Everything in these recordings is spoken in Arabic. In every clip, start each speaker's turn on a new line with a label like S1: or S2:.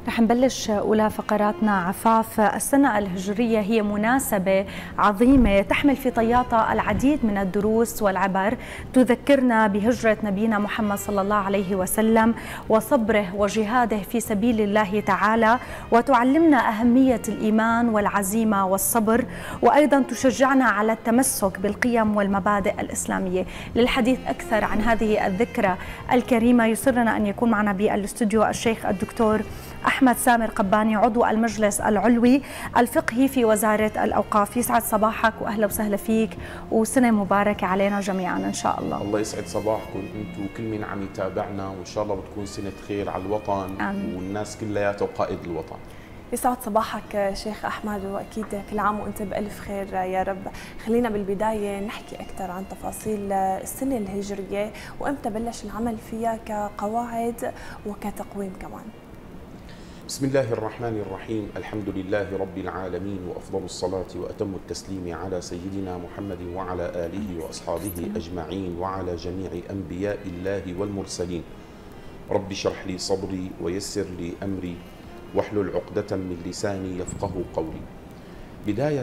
S1: رح نبلش أولى فقراتنا عفاف. السنة الهجرية هي مناسبة عظيمة تحمل في طياتها العديد من الدروس والعبر، تذكرنا بهجرة نبينا محمد صلى الله عليه وسلم وصبره وجهاده في سبيل الله تعالى، وتعلمنا أهمية الإيمان والعزيمة والصبر، وأيضا تشجعنا على التمسك بالقيم والمبادئ الإسلامية. للحديث أكثر عن هذه الذكرى الكريمة يسرنا أن يكون معنا بالاستوديو الشيخ الدكتور أحمد سامر قباني، عضو المجلس العلوي الفقهي في وزارة الأوقاف. يسعد صباحك وأهلا وسهلا فيك، وسنة مباركة علينا جميعا إن شاء الله.
S2: الله يسعد صباحكم أنتم وكل من عم يتابعنا، وإن شاء الله بتكون سنة خير على الوطن والناس كلياتها وقائد الوطن.
S3: يسعد صباحك شيخ أحمد، وأكيد كل عام وأنت بألف خير يا رب. خلينا بالبداية نحكي أكثر عن تفاصيل السنة الهجرية وإمتى بلش العمل فيها كقواعد وكتقويم كمان.
S2: بسم الله الرحمن الرحيم، الحمد لله رب العالمين، وأفضل الصلاة وأتم التسليم على سيدنا محمد وعلى آله وأصحابه أجمعين وعلى جميع أنبياء الله والمرسلين. رب اشرح لي صدري ويسر لي أمري واحلل عقدة من لساني يفقه قولي. بداية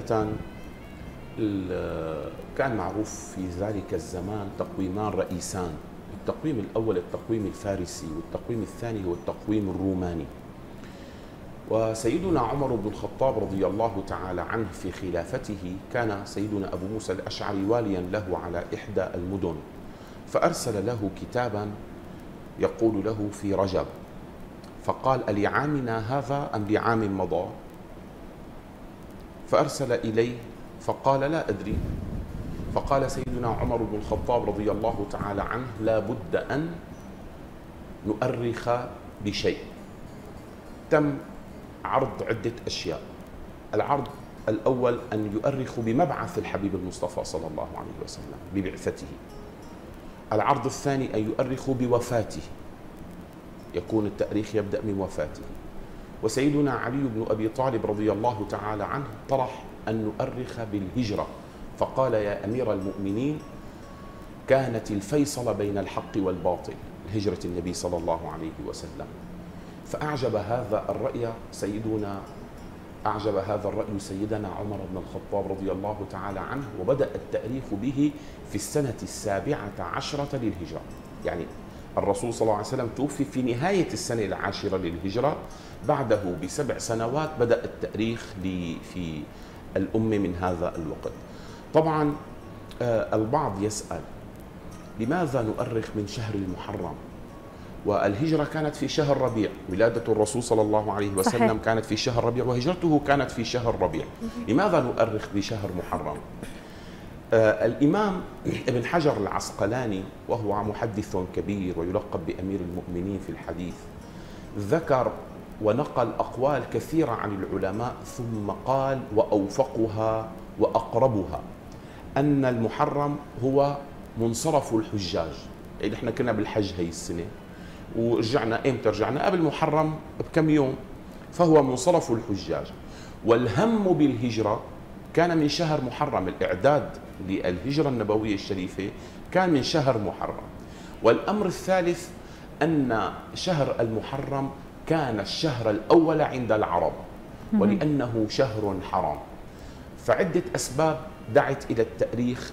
S2: كان معروف في ذلك الزمان تقويمان رئيسان، التقويم الأول التقويم الفارسي، والتقويم الثاني هو التقويم الروماني. وسيدنا عمر بن الخطاب رضي الله تعالى عنه في خلافته كان سيدنا أبو موسى الأشعري واليا له على إحدى المدن، فأرسل له كتابا يقول له في رجب، فقال: ألعامنا هذا أم لعام مضى؟ فأرسل إليه فقال: لا أدري. فقال سيدنا عمر بن الخطاب رضي الله تعالى عنه: لا بد أن نؤرخ بشيء. تم عرض عدة أشياء. العرض الأول أن يؤرخ بمبعث الحبيب المصطفى صلى الله عليه وسلم ببعثته. العرض الثاني أن يؤرخ بوفاته، يكون التاريخ يبدأ من وفاته. وسيدنا علي بن أبي طالب رضي الله تعالى عنه طرح أن نؤرخ بالهجرة، فقال: يا أمير المؤمنين، كانت الفيصل بين الحق والباطل هجرة النبي صلى الله عليه وسلم. فأعجب هذا الرأي سيدنا عمر بن الخطاب رضي الله تعالى عنه، وبدأ التأريخ به في السنة 17 للهجرة. يعني الرسول صلى الله عليه وسلم توفي في نهاية السنة 10 للهجرة، بعده ب7 سنوات بدأ التأريخ في الأمة من هذا الوقت. طبعا البعض يسأل: لماذا نؤرخ من شهر المحرم؟ والهجرة كانت في شهر ربيع، ولادة الرسول صلى الله عليه وسلم صحيح. كانت في شهر ربيع، وهجرته كانت في شهر ربيع. لماذا نؤرخ بشهر محرم؟ الإمام ابن حجر العسقلاني، وهو محدث كبير ويلقب بأمير المؤمنين في الحديث، ذكر ونقل أقوال كثيرة عن العلماء، ثم قال: وأوفقها وأقربها أن المحرم هو منصرف الحجاج. يعني احنا كنا بالحج هي السنة ورجعنا، ايمتى رجعنا؟ قبل محرم بكم يوم، فهو منصرف الحجاج. والهم بالهجرة كان من شهر محرم، الإعداد للهجرة النبوية الشريفة كان من شهر محرم. والأمر الثالث أن شهر المحرم كان الشهر الأول عند العرب، ولأنه شهر حرام. فعدة أسباب دعت إلى التأريخ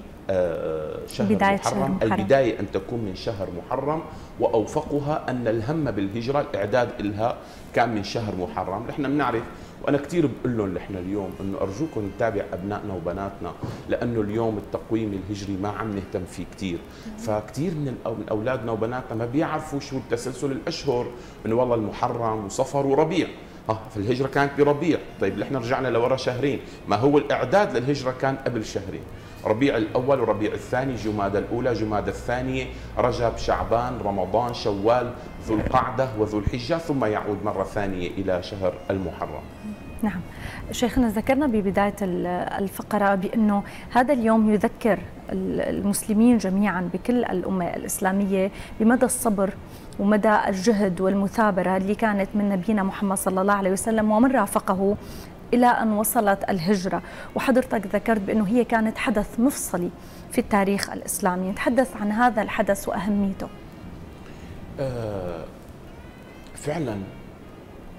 S2: بشهر محرم. البداية أن تكون من شهر محرم، وأوفقها أن الهم بالهجرة الإعداد إلها كان من شهر محرم. نحن بنعرف، وأنا كثير بقول لهم نحن اليوم إنه أرجوكم نتابع أبنائنا وبناتنا، لأنه اليوم التقويم الهجري ما عم نهتم فيه كثير. فكثير من أولادنا وبناتنا ما بيعرفوا شو التسلسل الأشهر، إنه والله المحرم وصفر وربيع. فالهجرة كانت بربيع، طيب نحن رجعنا لورا شهرين، ما هو الإعداد للهجرة كان قبل شهرين، ربيع الأول وربيع الثاني، جمادى الأولى، جمادى الثانية، رجب، شعبان، رمضان، شوال، ذو القعدة وذو الحجة، ثم يعود مرة ثانية إلى شهر المحرم.
S1: نعم شيخنا، ذكرنا ببداية الفقرة بأنه هذا اليوم يذكر المسلمين جميعا بكل الأمة الإسلامية بمدى الصبر ومدى الجهد والمثابرة اللي كانت من نبينا محمد صلى الله عليه وسلم ومن رافقه إلى أن وصلت الهجرة. وحضرتك ذكرت بأنه هي كانت حدث مفصلي في التاريخ الإسلامي، نتحدث عن هذا الحدث وأهميته.
S2: فعلا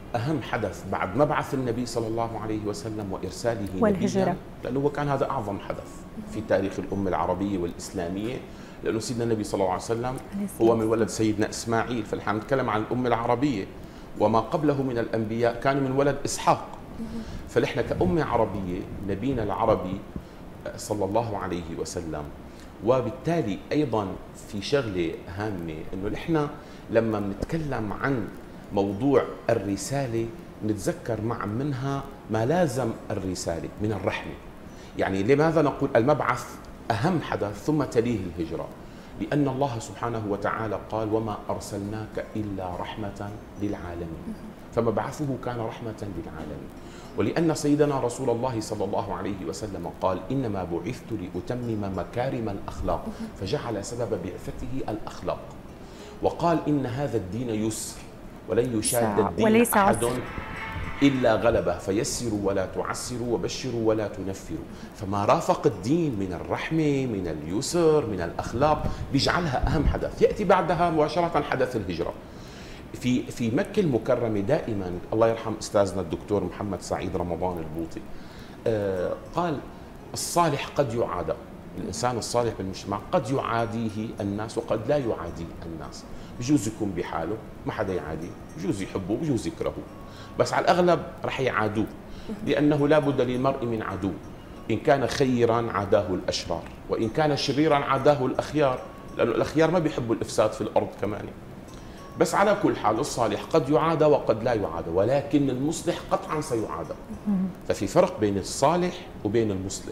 S2: أهم حدث بعد مبعث النبي صلى الله عليه وسلم وإرساله
S1: والهجرة
S2: نبيا، لأنه هو كان هذا أعظم حدث في تاريخ الأمة العربية والإسلامية، لأنه سيدنا النبي صلى الله عليه وسلم هو من ولد سيدنا إسماعيل، فنحن نتكلم عن الأمة العربية، وما قبله من الأنبياء كانوا من ولد إسحاق. فنحن كأمة عربية نبينا العربي صلى الله عليه وسلم. وبالتالي أيضا في شغلة هامة، أنه نحن لما بنتكلم عن موضوع الرسالة نتذكر معا منها ما لازم الرسالة من الرحمة. يعني لماذا نقول المبعث أهم حدث ثم تليه الهجرة؟ لأن الله سبحانه وتعالى قال وما أرسلناك إلا رحمة للعالمين، فمبعثه كان رحمة للعالمين. ولأن سيدنا رسول الله صلى الله عليه وسلم قال إنما بعثت لأتمم مكارم الأخلاق، فجعل سبب بعثته الأخلاق، وقال إن هذا الدين يسر ولن يشاد الدين أحد إلا غلبه، فيسروا ولا تعسروا وبشروا ولا تنفروا. فما رافق الدين من الرحمة من اليسر من الأخلاق بيجعلها أهم حدث. يأتي بعدها مباشرة حدث الهجرة. في مكة المكرمة دائما الله يرحم أستاذنا الدكتور محمد سعيد رمضان البوطي قال الصالح قد يعادى، الإنسان الصالح بالمجتمع قد يعاديه الناس وقد لا يعاديه الناس، بجوز يكون بحاله ما حدا يعاديه، بجوز يحبه بجوز يكرهه، بس على الأغلب رح يعادوه، لأنه لا بد للمرء من عدو، إن كان خيرا عاداه الأشرار وإن كان شريرا عاداه الأخيار، لأن الأخيار ما بيحبوا الإفساد في الأرض كمان. بس على كل حال الصالح قد يعادى وقد لا يعادى، ولكن المصلح قطعا سيعادى. ففي فرق بين الصالح وبين المصلح.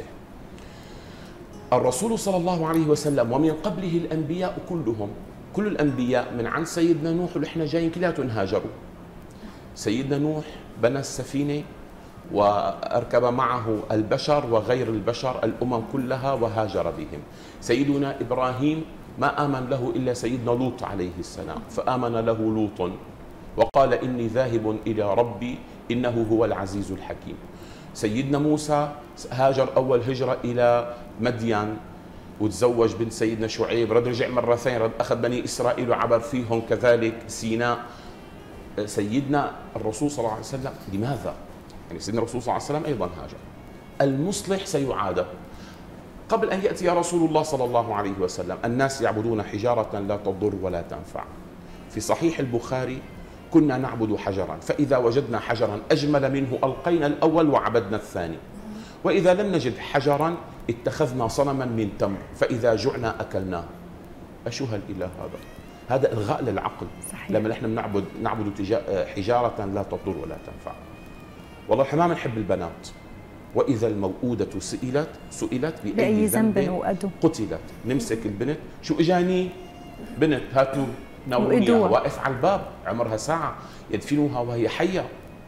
S2: الرسول صلى الله عليه وسلم ومن قبله الأنبياء كلهم، كل الأنبياء من عن سيدنا نوح ونحن جايين كلياتهم هاجروا. سيدنا نوح بنى السفينة وأركب معه البشر وغير البشر الأمم كلها وهاجر بهم. سيدنا إبراهيم ما آمن له إلا سيدنا لوط عليه السلام، فآمن له لوط وقال إني ذاهب إلى ربي إنه هو العزيز الحكيم. سيدنا موسى هاجر أول هجرة إلى مدين وتزوج بنت سيدنا شعيب، رد رجع مرتين، رد أخذ بني إسرائيل وعبر فيهم كذلك سيناء. سيدنا الرسول صلى الله عليه وسلم لماذا؟ يعني سيدنا الرسول صلى الله عليه وسلم أيضا هاجر. المصلح سيعاد. قبل أن يأتي رسول الله صلى الله عليه وسلم الناس يعبدون حجارة لا تضر ولا تنفع. في صحيح البخاري كنا نعبد حجرا فإذا وجدنا حجرا أجمل منه ألقينا الأول وعبدنا الثاني، وإذا لم نجد حجرا اتخذنا صنما من تمر فإذا جعنا أكلناه. أشو هالإله هذا؟ هذا إلغاء للعقل. صحيح. لما نحن نعبد حجارة لا تضر ولا تنفع. والله احنا ما بنحب البنات، وإذا الموءودة سئلت بأي ذنب قتلت. نمسك البنت، شو إجاني بنت هاتوا ناولوني واقف على الباب عمرها ساعة يدفنوها وهي حية.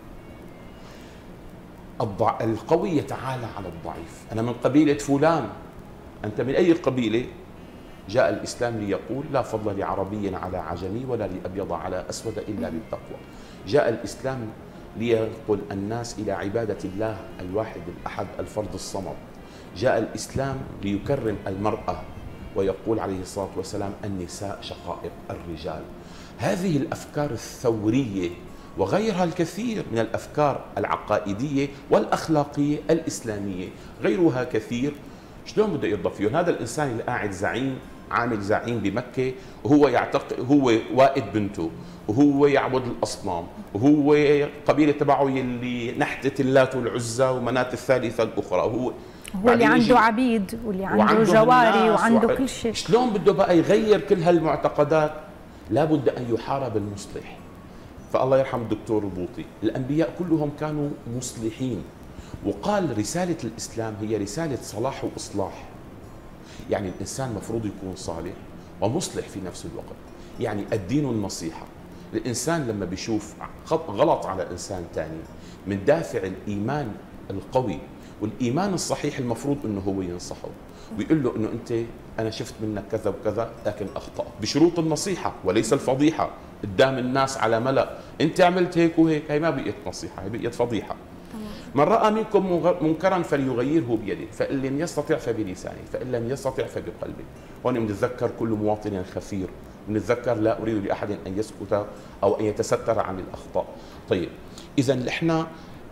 S2: القوي يتعالى على الضعيف. أنا من قبيلة فلان، أنت من أي قبيلة؟ جاء الإسلام ليقول لا فضل لعربي على عجمي ولا لأبيض على أسود إلا بالتقوى. جاء الإسلام لينقل الناس إلى عبادة الله الواحد الأحد الفرد الصمد. جاء الإسلام ليكرم المرأة ويقول عليه الصلاة والسلام النساء شقائق الرجال. هذه الأفكار الثورية وغيرها الكثير من الأفكار العقائدية والأخلاقية الإسلامية غيرها كثير، شلون بده يرضى فيهم؟ هذا الإنسان اللي قاعد زعيم عامل زعيم بمكة وهو يعتقد هو وائد بنته وهو يعبد الأصنام وهو قبيلة تبعه اللي نحتة اللات والعزى ومناة الثالثة الأخرى، هو
S1: اللي عنده عبيد واللي عنده جواري وعنده كل شيء.
S2: شلون بده بقى يغير كل هالمعتقدات؟ لابد أن يحارب المصلح. فالله يرحم الدكتور البوطي، الأنبياء كلهم كانوا مصلحين، وقال رسالة الإسلام هي رسالة صلاح وإصلاح. يعني الإنسان مفروض يكون صالح ومصلح في نفس الوقت. يعني الدين النصيحة. الإنسان لما بيشوف غلط على إنسان تاني من دافع الإيمان القوي والإيمان الصحيح المفروض أنه هو ينصحه ويقول له أنه أنت أنا شفت منك كذا وكذا لكن أخطأت، بشروط النصيحة وليس الفضيحة قدام الناس على ملأ. أنت عملت هيك وهيك، هي ما بقيت نصيحة، هي بقيت فضيحة. من رأى منكم منكرا فليغيره بيده فإن لم يستطع فبلسانه فإن لم يستطع فبقلبه. هون بنتذكر كل مواطن خفير، بنتذكر لا أريد لأحد أن يسكت أو أن يتستر عن الأخطاء. طيب إذا احنا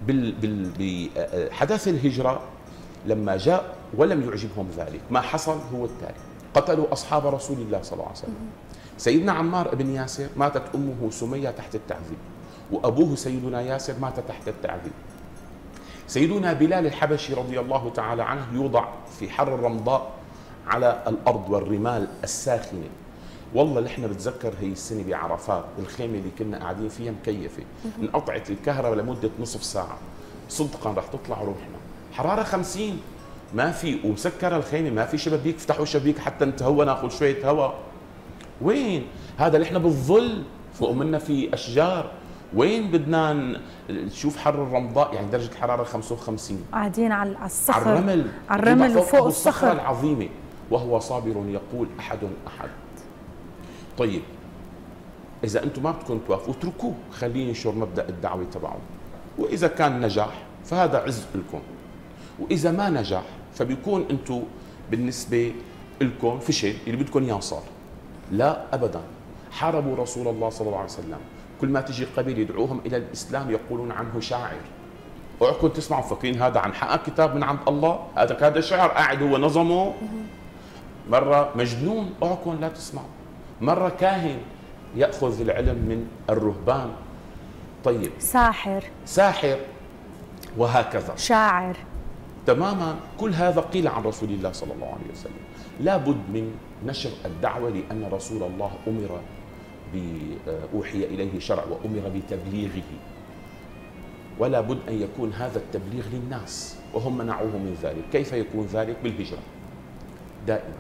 S2: بحدث الهجرة لما جاء ولم يعجبهم ذلك، ما حصل هو التالي: قتلوا أصحاب رسول الله صلى الله عليه وسلم. سيدنا عمار بن ياسر ماتت أمه سمية تحت التعذيب، وأبوه سيدنا ياسر مات تحت التعذيب. سيدنا بلال الحبشي رضي الله تعالى عنه يوضع في حر الرمضاء على الأرض والرمال الساخنة. والله اللي احنا بتذكر هي السنة بعرفات الخيمة اللي كنا قاعدين فيها مكيفة، انقطعت الكهرباء لمدة نصف ساعة، صدقا رح تطلع روحنا، حرارة 50، ما في، ومسكرة الخيمة، ما في شبابيك، افتحوا الشبابيك حتى نتهوى ناخذ شوية هواء. وين هذا اللي احنا بالظل، فوق منا في أشجار، وين بدنا نشوف حر الرمضاء؟ يعني درجة الحرارة 55،
S1: قاعدين على الصخر،
S2: على
S1: الرمل وفوق الصخر
S2: العظيمة، وهو صابر يقول أحد أحد. طيب إذا أنتم ما بدكم توافقوا اتركوه، خليني ينشر مبدأ الدعوة تبعه، وإذا كان نجح فهذا عز لكم، وإذا ما نجح فبيكون أنتم بالنسبة لكم فشل، اللي بدكم إياه صار. لا أبدا، حاربوا رسول الله صلى الله عليه وسلم، كل ما تجي قبيلة يدعوهم إلى الإسلام يقولون عنه شاعر. اوعكم تسمعوا فاكرين هذا عن حق كتاب من عند الله، هذا شعر قاعد هو نظمه. مرة مجنون، اوعكم لا تسمعوا. مرة كاهن يأخذ العلم من الرهبان. طيب ساحر وهكذا
S1: شاعر. تماما
S2: كل هذا قيل عن رسول الله صلى الله عليه وسلم. لا بد من نشر الدعوة، لأن رسول الله أمر أوحي إليه شرع وأمر بتبليغه، ولا بد أن يكون هذا التبليغ للناس، وهم منعوه من ذلك. كيف يكون ذلك؟ بالهجرة. دائما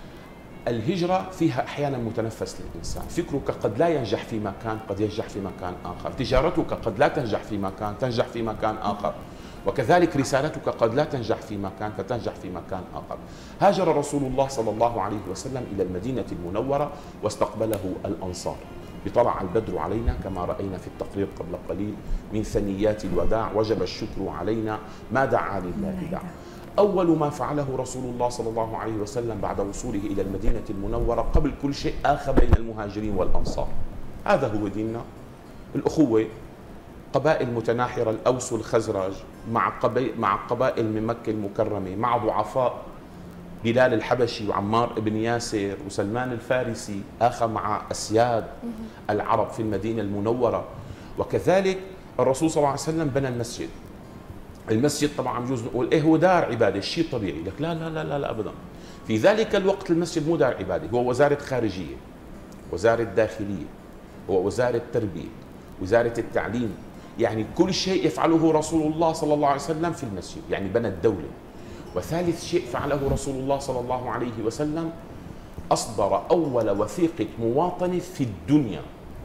S2: الهجرة فيها أحيانا متنفس للإنسان، فكرك قد لا ينجح في مكان، قد ينجح في مكان آخر، تجارتك قد لا تنجح في مكان، تنجح في مكان آخر، وكذلك رسالتك قد لا تنجح في مكان، فتنجح في مكان آخر. هاجر رسول الله صلى الله عليه وسلم إلى المدينة المنورة واستقبله الأنصار، بطلع البدر علينا كما رأينا في التقرير قبل قليل، من ثنيات الوداع وجب الشكر علينا، ما دعا لله دعا. أول ما فعله رسول الله صلى الله عليه وسلم بعد وصوله إلى المدينة المنورة قبل كل شيء آخى بين المهاجرين والأنصار. هذا هو ديننا، الأخوة. قبائل متناحرة، الأوس والخزرج مع قبائل من مكة المكرمة، مع ضعفاء بلال الحبشي وعمار بن ياسر وسلمان الفارسي، آخى مع أسياد العرب في المدينة المنورة. وكذلك الرسول صلى الله عليه وسلم بنى المسجد. المسجد طبعا بجوز نقول هو دار عباده، شيء طبيعي، لك لا لا لا لا, لا ابدا. في ذلك الوقت المسجد مو دار عباده، هو وزاره خارجيه، وزاره داخليه، هو وزاره تربيه، وزاره التعليم، يعني كل شيء يفعله رسول الله صلى الله عليه وسلم في المسجد، يعني بنى الدوله. وثالث شيء فعله رسول الله صلى الله عليه وسلم، اصدر اول وثيقه مواطنه في الدنيا.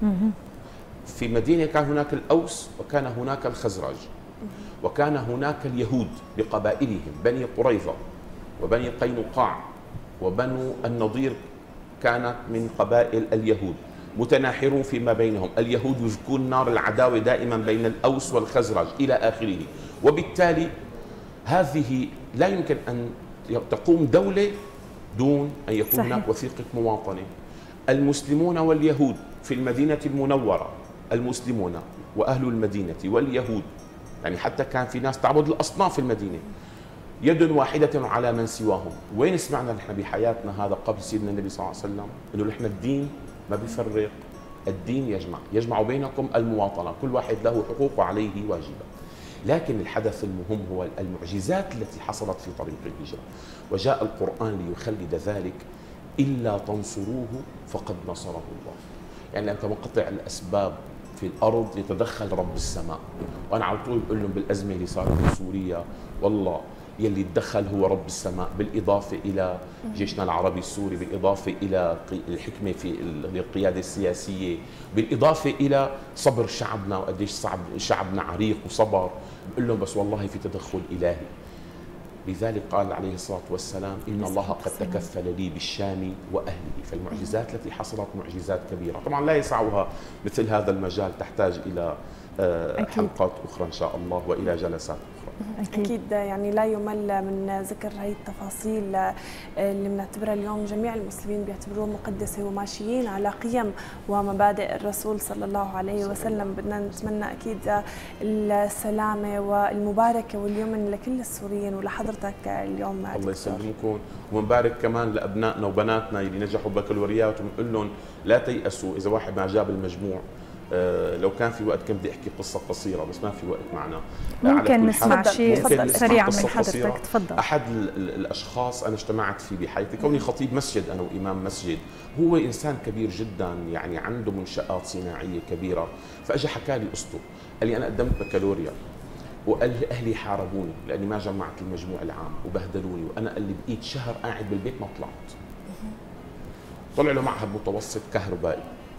S2: في مدينه كان هناك الاوس وكان هناك الخزرج، وكان هناك اليهود بقبائلهم، بني قريظة وبني قينقاع وبنو النضير، كانت من قبائل اليهود، متناحرون فيما بينهم. اليهود يذكون نار العداوة دائما بين الأوس والخزرج إلى آخره. وبالتالي هذه لا يمكن أن تقوم دولة دون أن يكون هناك وثيقة مواطنة. المسلمون واليهود في المدينة المنورة، المسلمون وأهل المدينة واليهود، يعني حتى كان في ناس تعبد الأصنام في المدينة، يد واحدة على من سواهم. وين سمعنا نحن بحياتنا هذا قبل سيدنا النبي صلى الله عليه وسلم؟ إنه نحن الدين ما بيفرق، الدين يجمع بينكم المواطنة، كل واحد له حقوق وعليه واجبات. لكن الحدث المهم هو المعجزات التي حصلت في طريق الهجرة، وجاء القرآن ليخلد ذلك: إلا تنصروه فقد نصره الله. يعني لم تنقطع الأسباب في الأرض يتدخل رب السماء. وأنا على طول بقول لهم بالأزمة اللي صارت في سوريا، والله يلي تدخل هو رب السماء، بالإضافة إلى جيشنا العربي السوري، بالإضافة إلى الحكمة في القيادة السياسية، بالإضافة إلى صبر شعبنا وقديش شعبنا عريق وصبر. بقول لهم بس والله في تدخل إلهي. لذلك قال عليه الصلاة والسلام: إن الله قد تكفل لي بالشام وأهله. فالمعجزات التي حصلت معجزات كبيرة، طبعا لا يسعها مثل هذا المجال، تحتاج إلى حلقات أخرى إن شاء الله وإلى جلسات أخرى.
S3: أكيد يعني لا يمل من ذكر هي التفاصيل اللي بنعتبرها اليوم جميع المسلمين بيعتبروها مقدسة وماشيين على قيم ومبادئ الرسول صلى الله عليه وسلم. بدنا نتمنى أكيد السلامة والمباركة واليمن لكل السوريين ولحضرتك اليوم.
S2: الله يسلمكم ونبارك كمان لأبنائنا وبناتنا اللي نجحوا بكالوريات ونقول لهم لا تيأسوا. إذا واحد ما جاب المجموع لو كان في وقت كان بدي احكي قصه قصيره بس ما في وقت معنا.
S1: ممكن نسمع شيء سريع من حضرتك. تفضل.
S2: احد الاشخاص انا اجتمعت فيه بحياتي كوني خطيب مسجد انا وامام مسجد، هو انسان كبير جدا يعني عنده منشآت صناعيه كبيره، فاجى حكى لي قصته. قال لي انا قدمت بكالوريا وقال لي اهلي حاربوني لاني ما جمعت المجموع العام وبهدلوني، وانا قال لي بقيت شهر قاعد بالبيت ما طلعت. طلع له معهد متوسط كهربائي.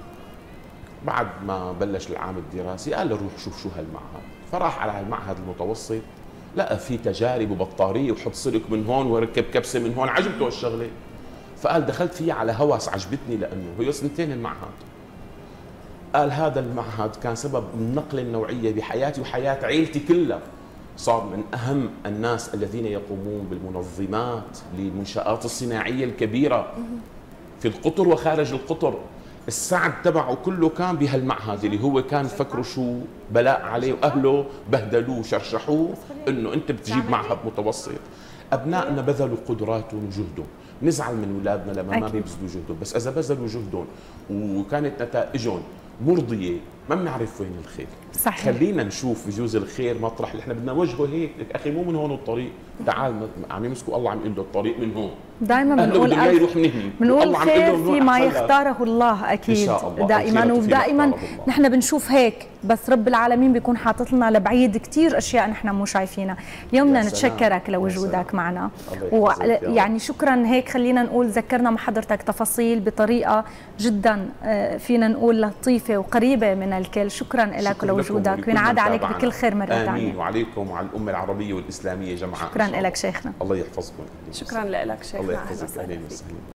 S2: بعد ما بلش العام الدراسي قال له روح شوف شو هالمعهد، فراح على هالمعهد المتوسط لقى في تجارب وبطاريه وحط سلك من هون وركب كبسه من هون، عجبته الشغله. فقال دخلت فيه على هوس عجبتني لانه هي سنتين المعهد. قال هذا المعهد كان سبب النقله النوعيه بحياتي وحياه عيلتي كلها. صار من اهم الناس الذين يقومون بالمنظمات للمنشآت الصناعيه الكبيره في القطر وخارج القطر. السعد تبعه كله كان بهالمعهد اللي هو كان فكره شو بلاء عليه واهله بهدلوه وشرشحوه انه انت بتجيب معهد متوسط. ابنائنا بذلوا قدراتهم وجهدهم، نزعل من اولادنا لما ما بيبذلوا جهدهم، بس اذا بذلوا جهدهم وكانت نتائجهم مرضيه ما بنعرف وين الخير.
S1: صحيح.
S2: خلينا نشوف بجوز الخير مطرح اللي احنا بدنا نوجهه هيك. اخي مو من هون الطريق، تعال عم يمسكوا الله عم يقول له الطريق من هون.
S1: دائما بنقول خير فيما يختاره الله اكيد دائما، ودائما نحن بنشوف هيك، بس رب العالمين بيكون حاطط لنا لبعيد كثير اشياء نحن مو شايفينها. اليوم بدنا نتشكرك لوجودك معنا، ويعني شكرا. هيك خلينا نقول ذكرنا مع حضرتك تفاصيل بطريقه جدا فينا نقول لطيفه وقريبه من الكل. شكرا لك ولوجودك، وينعاد عليك بكل خير مره ثانيه.
S2: امين، وعليكم وعلى الامه العربيه والاسلاميه جمعاء.
S1: شكرا لك شيخنا.
S2: الله يحفظكم.
S3: شكرا لك شيخنا.
S2: الله يحفظك. اهلا وسهلا.